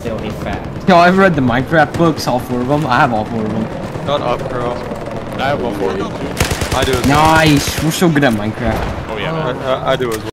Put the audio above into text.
Still a fact. Yo, I've read the Minecraft books, all 4 of them. I have all 4 of them. Shut up, girl. I have one for you too. I do as well. Nice. We're so good at Minecraft. Oh yeah, man. I do as well.